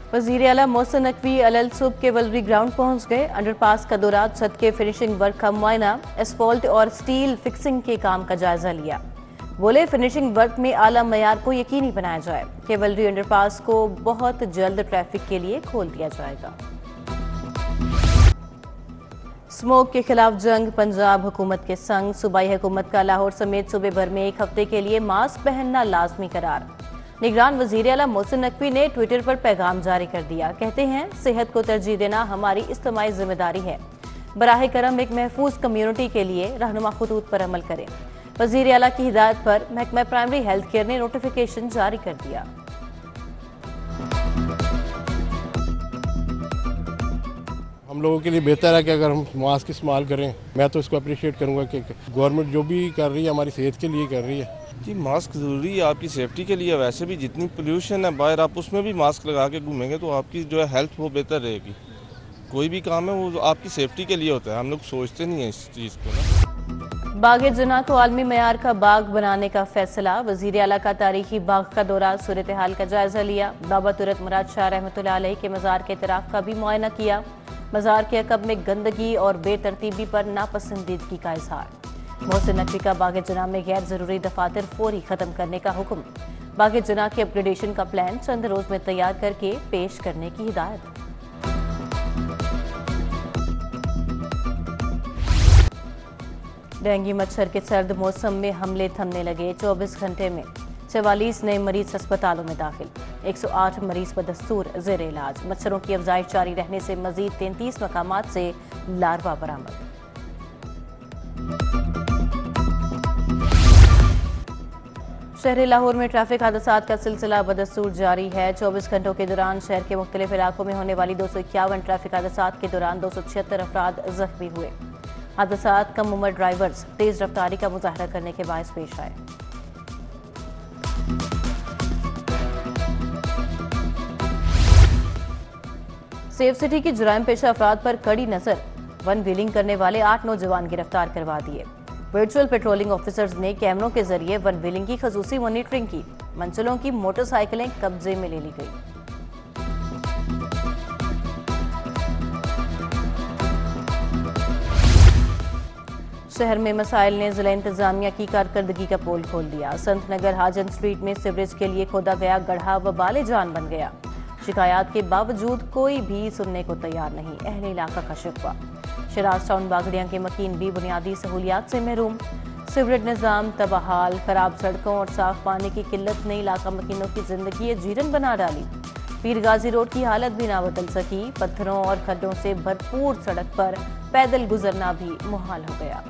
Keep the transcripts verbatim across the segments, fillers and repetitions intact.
वजीर आला मोहसिन नकवी अलल सुबह केवलरी ग्राउंड पहुंच गए। अंडरपास का दौरा, छत के फिनिशिंग वर्क का मुआयना, एसफॉल्ट और स्टील फिक्सिंग के काम का जायजा लिया। बोले फिनिशिंग वर्क में आला मयार को यकीनी बनाया जाए। केवलरी अंडरपास को बहुत जल्द ट्रैफिक के लिए खोल दिया जाएगा। स्मोक के खिलाफ जंग, पंजाब हुकूमत के संग। सूबाई हुकूमत का लाहौर समेत सूबे भर में एक हफ्ते के लिए मास्क पहनना लाजमी करार। निगरान वजीर आला मोहसिन नकवी ने ट्विटर पर पैगाम जारी कर दिया। कहते हैं, सेहत को तरजीह देना हमारी इज्तिमाई जिम्मेदारी है। बराहे करम एक महफूज कम्युनिटी के लिए रहनुमा खतूत पर अमल करें। वजीर आला की हिदायत पर महकमा प्राइमरी हेल्थ केयर ने नोटिफिकेशन जारी कर दिया। हम लोगों के लिए बेहतर है कि अगर हम मास्क इस्तेमाल करें। मैं तो इसको अप्रिशिएट करूंगा कि गवर्नमेंट जो भी कर रही है हमारी सेहत के लिए कर रही है। जी मास्क ज़रूरी है आपकी सेफ्टी के लिए। वैसे भी जितनी पोल्यूशन है बाहर, आप उसमें भी मास्क लगा के घूमेंगे तो आपकी जो है हेल्थ वो बेहतर रहेगी। कोई भी काम है वो आपकी सेफ्टी के लिए होता है, हम लोग सोचते नहीं हैं इस चीज़ को ना। बाग जना को आलमी मयार का बाग बनाने का फैसला। वजीर आला का तारीखी बाग का दौरा, सूरत हाल का जायजा लिया। बाबा तुरत मुराद शाह रहमतुल्लाह अलैह के मज़ार के इतराफ़ का भी मुआयना किया। मज़ार के अकब में गंदगी और बेतरतीबी पर नापसंदीदगी का इजहार। मोहसिन नकवी का बाग जना में गैर जरूरी दफातर फौरी खत्म करने का हुक्म। बाग जना के अपग्रेडेशन का प्लान चंद रोज में तैयार करके पेश करने की हिदायत। डेंगू मच्छर के सर्द मौसम में हमले थमने लगे। चौबीस घंटे में चवालीस नए मरीज अस्पतालों में दाखिल। एक सौ आठ मरीज बदस्तूर जेर इलाज। मच्छरों की अफजाइश जारी रहने से मजीद तैंतीस मकामात से लार्वा बरामद। शहर लाहौर में ट्रैफिक हादसात का सिलसिला बदस्तूर जारी है। चौबीस घंटों के दौरान शहर के मुख्तलिफ इलाकों में होने वाली दो सौ इक्यावन ट्रैफिक हादसात के दौरान दो सौ छिहत्तर अफराद जख्मी हुए। हादसात कम उम्र ड्राइवर्स तेज रफ्तारी का मुजाहरा करने के बायस पेश आए। सेफ सिटी की जुराइम पेशा अफराद पर कड़ी नजर। वन व्हीलिंग करने वाले आठ नौजवान गिरफ्तार करवा दिए। वर्चुअल पेट्रोलिंग ऑफिसर्स ने कैमरों के जरिए वन व्हीलिंग की खसूसी मॉनिटरिंग की। मंजिलों की मोटरसाइकिलें कब्जे में ले ली गई। शहर में मसाइल ने जिला इंतजामिया की कारकर्दगी का पोल खोल दिया। संत नगर हाजन स्ट्रीट में सीवरेज के लिए खोदा गया गड्ढा वबाले जान बन गया। शिकायत के बावजूद कोई भी सुनने को तैयार नहीं। अहले इलाका का शिकवा। शिराज टाउन बागड़िया के मकीन भी बुनियादी सहूलियात से महरूम। सीवरेज निज़ाम तबाहाल, खराब सड़कों और साफ पानी की किल्लत ने इलाका मकीनों की जिंदगी जीरन बना डाली। पीर गाजी रोड की हालत भी ना बदल सकी। पत्थरों और खड्डों से भरपूर सड़क पर पैदल गुजरना भी मुहाल हो गया।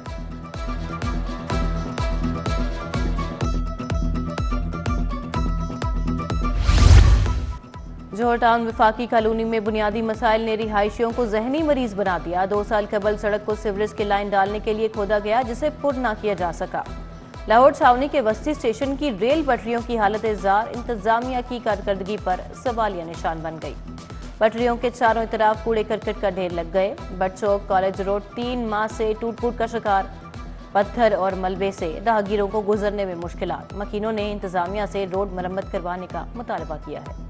जौहर टाउन विफाकी कॉलोनी में बुनियादी मसाइल ने रिहायशियों को जहनी मरीज बना दिया। दो साल कबल सड़क को सीवरेज की लाइन डालने के लिए खोदा गया, जिसे पुर ना किया जा सका। लाहौर छावनी के वस्ती स्टेशन की रेल पटरियों की हालत जार इंतजामिया की कारकर्दगी पर सवालिया निशान बन गई। पटरियों के चारों तरफ कूड़े करकट का ढेर लग गए। बट चौक कॉलेज रोड तीन माह से टूट फूट का शिकार। पत्थर और मलबे से राहगीरों को गुजरने में मुश्किलात। मकीनों ने इंतजामिया से रोड मरम्मत करवाने का मुतालबा किया है।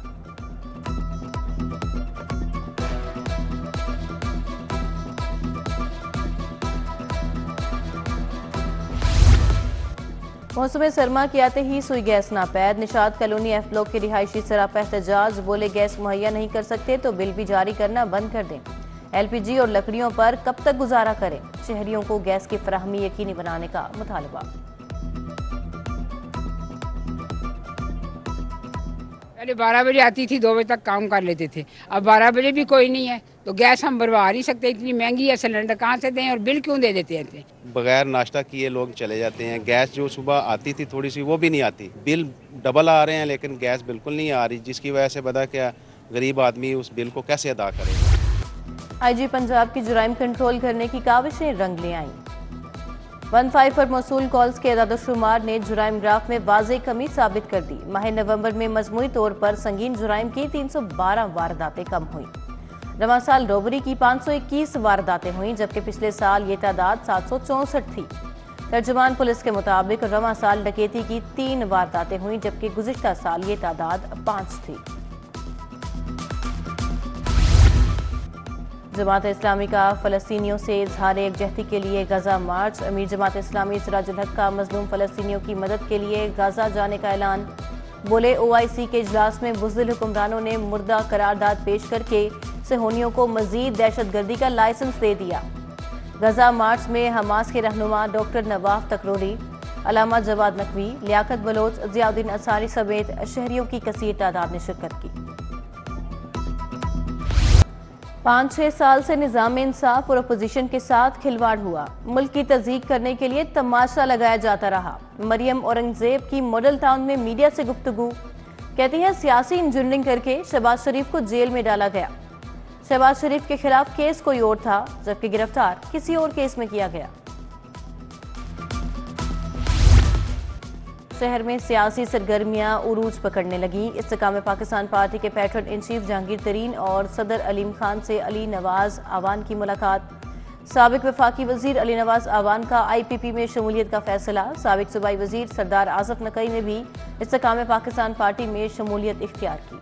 मौसम सरमा के आते ही सुई गैस नापैद। निशात कॉलोनी एफ ब्लॉक के रिहायशी सरापा एहतजाज। बोले गैस मुहैया नहीं कर सकते तो बिल भी जारी करना बंद कर दें। एलपीजी और लकड़ियों पर कब तक गुजारा करें। शहरियों को गैस की फराहमी यकीनी बनाने का मुतालबा। पहले बारह बजे आती थी, दो बजे तक काम कर लेते थे। अब बारह बजे भी कोई नहीं है तो गैस हम भरवा नहीं सकते। इतनी महंगी है, सिलेंडर कहाँ से दें और बिल क्यों दे देते हैं। बगैर नाश्ता किए लोग चले जाते हैं। गैस जो सुबह आती थी थोड़ी सी वो भी नहीं आती। बिल डबल आ रहे हैं लेकिन गैस बिल्कुल नहीं आ रही, जिसकी वजह से बता क्या गरीब आदमी उस बिल को कैसे अदा करे। आईजी पंजाब की जुराइम कंट्रोल करने की काविशें रंग ले आईं। वन फाइव पर मौसूल कॉल्स के अदादशुमार ने जुराइम ग्राफ में वाज़ेह कमी साबित कर दी। माह नवंबर में मजमूई तौर पर संगीन जुराइम की तीन सौ बारह वारदातें कम हुई। रवां साल रोबरी की पाँच सौ इक्कीस वारदातें हुई, जबकि पिछले साल ये तादाद सात सौ चौंसठ थी। तर्जुमान पुलिस के मुताबिक रवां साल डकैती की तीन वारदातें हुई, जबकि गुज़िश्ता साल ये तादाद पाँच थी। जमात इस्लामी का फ़लस्तीनियों से इजहार यकजहती के लिए गजा मार्च। अमीर जमात इस्लामी सिराजुल हक का मजलूम फ़लस्तीनियों की मदद के लिए गजा जाने का ऐलान। बोले ओ आई सी के इजलास में बुज़दिल हुक्मरानों ने मुर्दा करारदाद पेश करके सेहोनियों को मजीद दहशतगर्दी का लाइसेंस दे दिया। गजा मार्च में हमास के रहनुमा डॉक्टर नवाफ तकरोरी, अलामा जवाद नकवी, लियाकत बलोच, जियाउद्दीन अंसारी समेत शहरियों की कसीर तादाद ने शिरकत की। पाँच छह साल से निज़ाम इंसाफ और अपोजिशन के साथ खिलवाड़ हुआ। मुल्क की तज़ीक करने के लिए तमाशा लगाया जाता रहा। मरियम औरंगजेब की मॉडल टाउन में मीडिया से गुफ्तगू, कहती हैं सियासी इंजीनियरिंग करके शहबाज शरीफ को जेल में डाला गया। शहबाज शरीफ के खिलाफ केस कोई और था, जबकि गिरफ्तार किसी और केस में किया गया। शहर में सियासी सरगर्मियां उरूज पकड़ने लगी। इस्तेकाम पाकिस्तान पार्टी के patron in chief Jahangir Tareen और सदर अलीम खान से अली नवाज आवान की मुलाकात। साबिक वफाकी वजीर अली नवाज आवान का आई पी पी में शमूलियत का फैसला। साबिक सूबाई वजीर सरदार आसफ नकई ने भी इस्तेकाम पाकिस्तान पार्टी में शमूलियत इख्तियार की।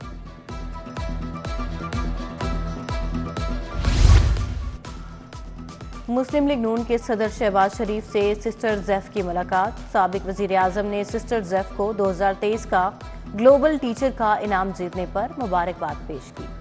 मुस्लिम लीग नून के सदर शहबाज शरीफ से सिस्टर जैफ की मुलाकात। साबिक वजीर आजम ने सिस्टर जैफ को दो हज़ार तेईस का ग्लोबल टीचर का इनाम जीतने पर मुबारकबाद पेश की।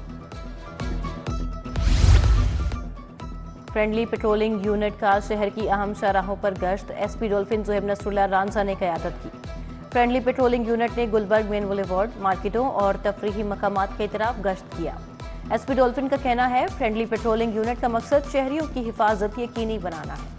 फ्रेंडली पेट्रोलिंग यूनिट का शहर की अहम शाहराहों पर गश्त। S P dolphin Zuhaib Nasrullah Ranjha ने क़यादत की। फ्रेंडली पेट्रोलिंग यूनिट ने गुलबर्ग मेन बुलेवार्ड, मार्केटों और तफरीही मकामात की तरफ गश्त किया। एस पी डॉल्फिन का कहना है फ्रेंडली पेट्रोलिंग यूनिट का मकसद शहरियों की हिफाजत यकीनी बनाना है।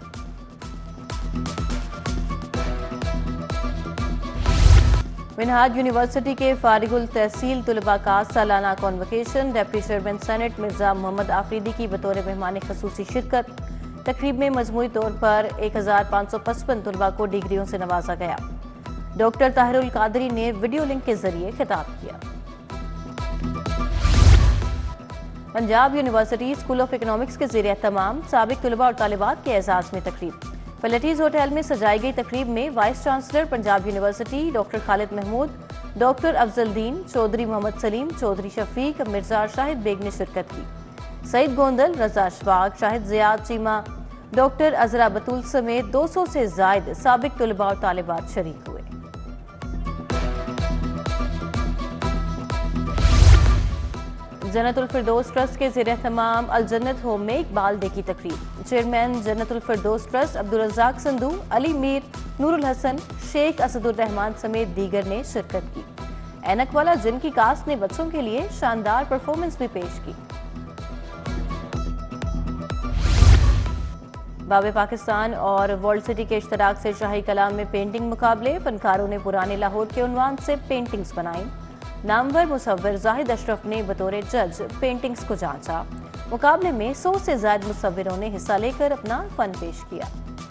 मिनहाज यूनिवर्सिटी के फारिगुल तहसील तुलबा का सालाना convocation. Deputy chairman senate Mirza Muhammad Afridi की बतौर मेहमान खसूसी शिरकत। तकरीब में मजमूई तौर पर एक हजार पाँच सौ पचपन तुलबा को डिग्रियों से नवाजा गया। डॉक्टर ताहिरुल कादरी ने वीडियो लिंक के जरिए खिताब किया। Punjab university school of economics के ज़रिए तमाम साबिक तुलबा और तालिबात के एजाज में तकरीब। फैलिटीज होटल में सजाई गई तकरीब में vice chancellor Punjab university doctor Khalid Mahmood, doctor Afzaldin, Chaudhry Muhammad Saleem, Chaudhry Shafiq, Mirza Shahid Baig ने शिरकत की। सईद गोंदल, रजा अशफाक, शाहिद जियाद चीमा, डॉक्टर अजरा बतूल समेत दो सौ से जायद साबिक तुलबा और तालिबात शरीक हुए। जन्नतुल फिरदौस ट्रस्ट के ज़ेर तमाम अल जन्नत होम में इकबाल डे की तकरीब। चेयरमैन जन्नतुल फिरदौस ट्रस्ट अब्दुल रज़ाक संधू, अली मीर, नूरुल हसन, शेख असदुर रहमान समेत दीगर ने शिरकत की। ऐनक वाला जिन की कास्ट ने बच्चों के लिए शानदार परफॉर्मेंस भी पेश की। बाबे पाकिस्तान और वर्ल्ड सिटी के इश्तराक से शाही कलाम में पेंटिंग मुकाबले। फनकारों ने पुराने लाहौर के उन्वान से पेंटिंग्स बनाई। नामवर मुसव्विर जाहिद अशरफ ने बतौर जज पेंटिंग्स को जांचा। मुकाबले में सौ से ज्यादा मुसव्विरों ने हिस्सा लेकर अपना फन पेश किया।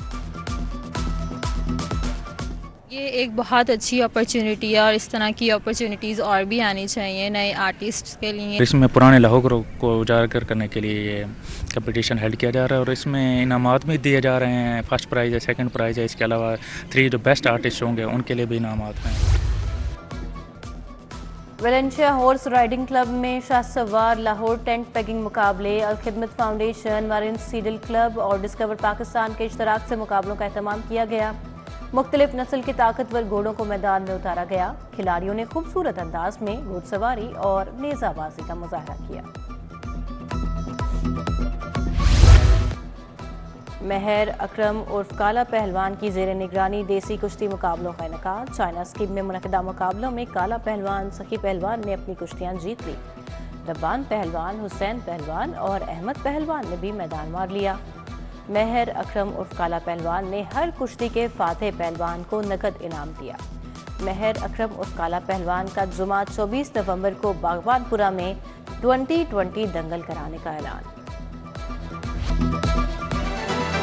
ये एक बहुत अच्छी अपॉर्चुनिटी है और इस तरह की अपॉर्चुनिटीज़ और भी आनी चाहिए नए आर्टिस्ट के लिए। इसमें पुराने लाहौर को उजागर करने के लिए ये कंपटीशन हेल्ड किया जा रहा है और इसमें इनामात भी दिए जा रहे हैं। फर्स्ट प्राइज़ है, सेकंड प्राइज़ है, इसके अलावा थ्री जो बेस्ट आर्टिस्ट होंगे उनके लिए भी इनामात हैं। वेलेंशिया हॉर्स राइडिंग क्लब में शाह सवार लाहौर टेंट पैगिंग मुकाबले। अल खिदमत फाउंडेशन, मारिन सीडल क्लब और डिस्कवर पाकिस्तान के इश्तराक से मुकाबलों का एहतमाम किया गया। मुख्तलिफ नस्ल के ताकतवर घोड़ों को मैदान में उतारा गया। खिलाड़ियों ने खूबसूरत अंदाज में घुड़सवारी और नेज़ाबाजी का मुजाहरा किया। महर अकरम उर्फ काला पहलवान की जेर निगरानी देसी कुश्ती मुकाबलों का इनेकाद। चाइना स्कीम में मुनक़िदा मुकाबलों में काला पहलवान, सखी पहलवान ने अपनी कुश्तियां जीत ली। रब्बान पहलवान, हुसैन पहलवान और अहमद पहलवान ने भी मैदान मार लिया। महर अकरम उर्फ काला पहलवान ने हर कुश्ती के फातेह पहलवान को नकद इनाम दिया। महर अकरम उर्फ काला पहलवान का जुमा चौबीस नवंबर को बागवानपुरा में ट्वेंटी ट्वेंटी दंगल कराने का ऐलान।